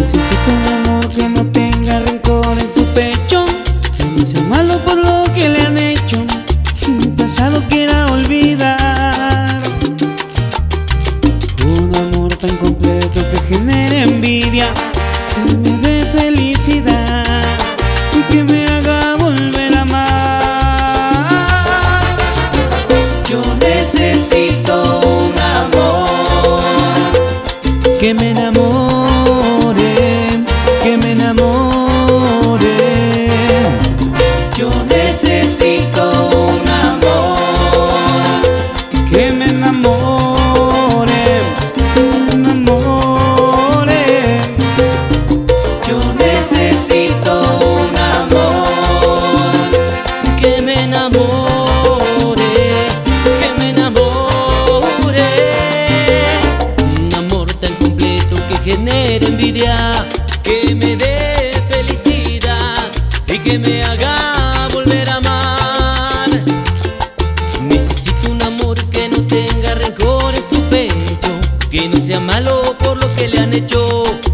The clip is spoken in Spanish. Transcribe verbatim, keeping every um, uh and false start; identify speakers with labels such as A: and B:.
A: Necesito un amor que no tenga rencor en su pecho, que no sea malo por lo que le han hecho, que mi pasado quiera olvidar. Un amor tan completo que genere envidia, que me dé felicidad y que me haga volver a amar. Yo necesito un amor que me enamore, que me enamore. Yo necesito un amor que me enamore, que me enamore. Yo necesito un amor que me enamore, que me enamore. Un amor tan completo que genere envidia, que me dé felicidad y que me haga volver a amar. Necesito un amor que no tenga rencor en su pecho, que no sea malo por lo que le han hecho,